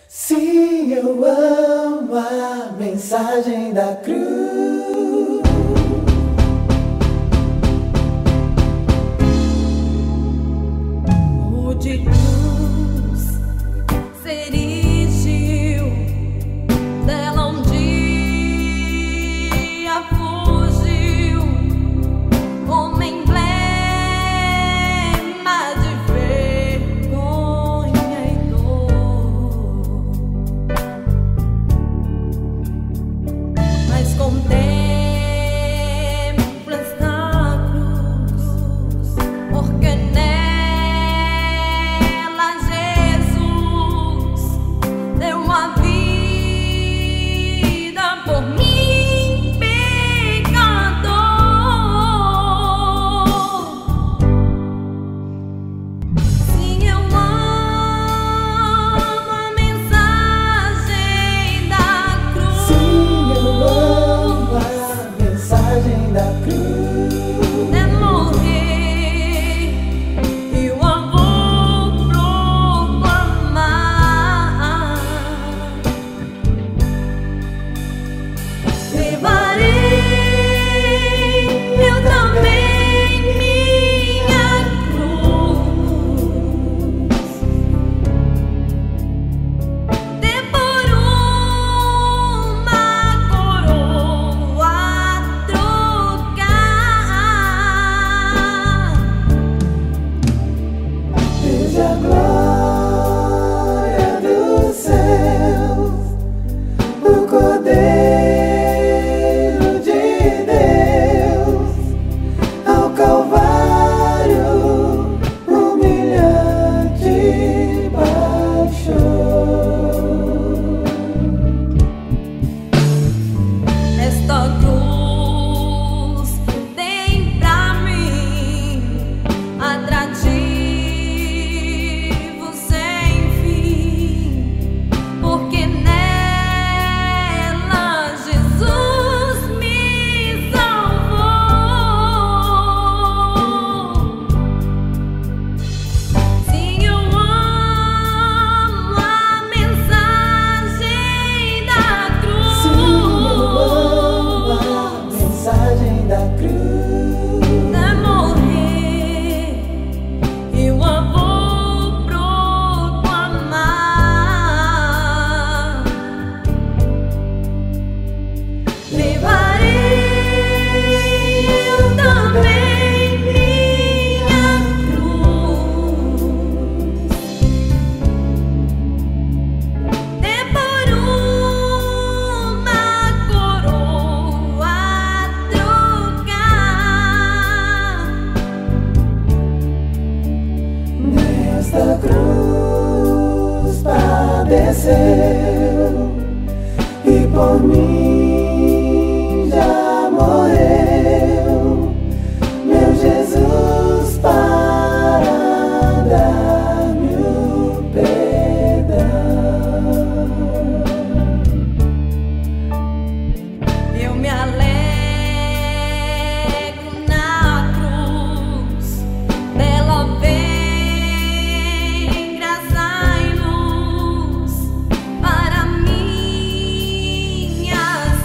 Sim, eu amo a mensagem da cruz. O de cruz se erigiu, dela um dia fugiu, como emblema de vergonha e dor. Mas contempla esta cruz, porque nela Jesus deu uma vida por mim, pecador. Sim, eu amo a mensagem da cruz. Sim, eu amo a mensagem da cruz. É morrer e eu a vou proclamar. Levarei eu também minha cruz, dê por uma coroa a trocar. Veja a glória dos céus, o Cordeiro de Deus, ao Calvário humilhante baixou. Esta cruz tem pra mim atrativo sem fim, porque nela Jesus me salvou. Sim, eu amo a mensagem da cruz. Sim, eu amo a mensagem da cruz. É morrer e eu a vou proclamar. Levarei eu também minha cruz, dê por uma coroa a trocar. Nesta cruz padeceu e por mim já morreu, meu Jesus, para dar-me o perdão. Eu me alegro na cruz, dela vem graça e luz para minhas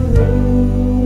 cruz.